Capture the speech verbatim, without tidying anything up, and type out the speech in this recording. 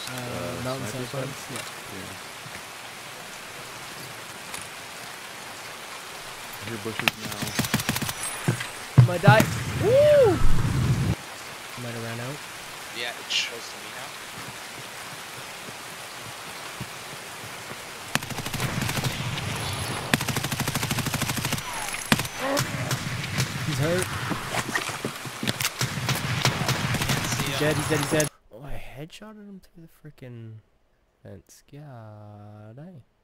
Uh, mountainside fence. Yeah. Yeah. I hear bushes now. I might die. Woo! Might have ran out. Yeah, it shows to me now. He's hurt. He's dead, he's dead, he's dead. Oh, I headshotted him through the freaking fence. God, I.